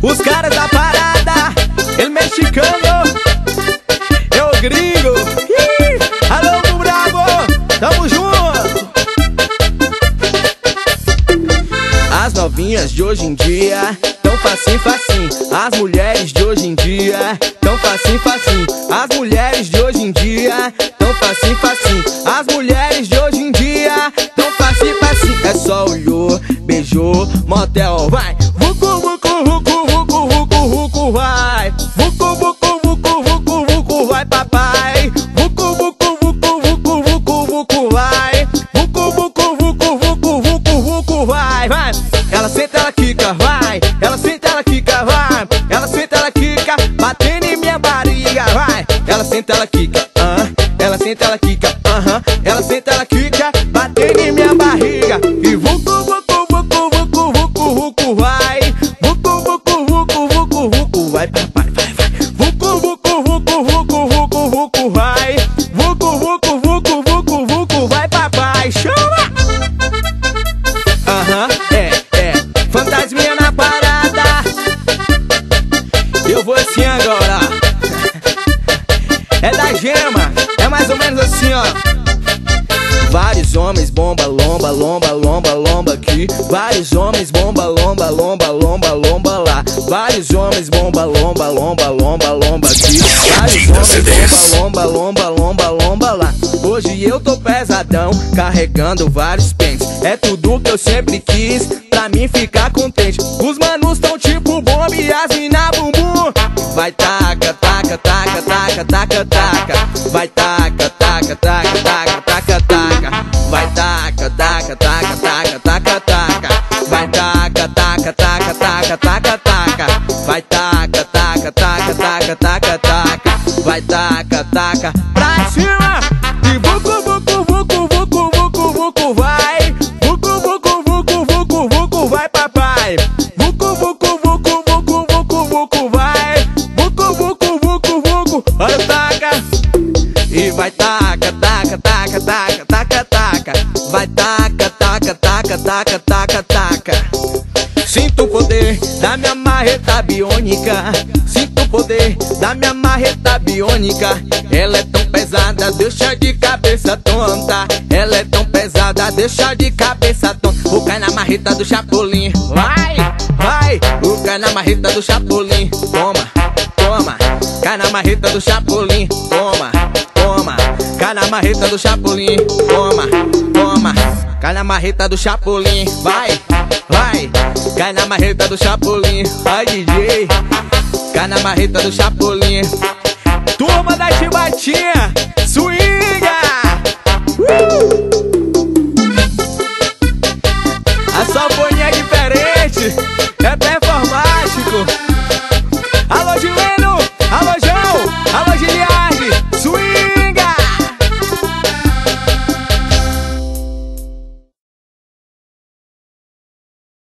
Os caras da parada, ele mexicano, eu gringo. Alô, meu bravo, tamo junto. As novinhas de hoje em dia tão facinho, facinho. As mulheres de hoje em dia tão facinho, facinho. As mulheres de hoje em dia tão facinho, facinho. As mulheres de hoje em dia tão facinho, facinho. É só olhou, beijou, motel, vai. Vucu, vucu, vucu, vucu, vucu, vucu, vai. Vucu, vucu, vucu, vucu, vucu, vai, papai. Vucu, vucu, vucu, vucu, vucu, vucu, vai. Vucu, vucu, vucu, vucu, vucu, vucu, vai, vai. Ela senta, ela quica, vai. Ela senta, ela quica, vai. Ela senta, ela quica, batendo em minha barriga, vai. Ela senta, ela quica, ela senta, ela quica, ela senta, ela quica, batendo em minha barriga. E vucu, vucu, vucu, vucu, vucu, vucu, vai. Vucu, vucu, vucu, vucu, vucu, vai, papai, vai, vai. Vucu, vucu, vucu, vucu, vucu, vucu, vai. Vucu, vucu, vucu, vucu, vucu, vai, papai, chama! Fantasminha na parada. Eu vou assim agora. É da Gema, é mais ou menos assim, ó. Vários homens bomba, lomba, lomba, lomba, lomba aqui. Vários homens bomba, lomba, lomba, lomba, lomba lá. Vários homens bomba, lomba, lomba, lomba, lomba aqui. Vários homens bomba, lomba, lomba, lomba, lomba lá. Hoje eu tô pesadão, carregando vários pentes. É tudo que eu sempre quis, pra mim ficar contente. Os manos tão tipo bomba e as mina bumbum. Vai taca, taca, taca, taca, taca, taca. Vai taca, taca, taca, taca, taca, taca. Vai taca, taca, taca, taca, taca, taca. Vai taca, taca, taca, taca, taca, taca. Vai taca, taca, taca, taca, taca, taca. Vai taca, taca, pra cima. E vucu, vucu, vucu, vucu, vucu, vucu, vai. Vucu, vucu, vucu, vucu, vucu, vai, papai. Vucu, vucu, vucu, vucu, vucu, vucu, vai. Vucu, vucu, vucu, vucu, olha o taca. E vai taca, taca, taca, taca, taca, taca. Vai taca, taca, taca, taca, taca, taca. Sinto o poder da minha marreta biônica. Sinto o poder da minha marreta biônica. Ela é tão pesada, deixa de cabeça tonta. Ela é tão pesada, deixa de cabeça tonta. O cai na marreta do Chapolin, vai, vai. O cai na marreta do Chapolin, toma, toma. Cai na marreta do Chapolin, toma, toma. Cai na marreta do Chapolin, toma, toma. Cai na marreta do Chapolin, vai, vai. Cai na marreta do Chapolin, vai, DJ. Cai na marreta do Chapolin. Turma da Chibatinha, swinga!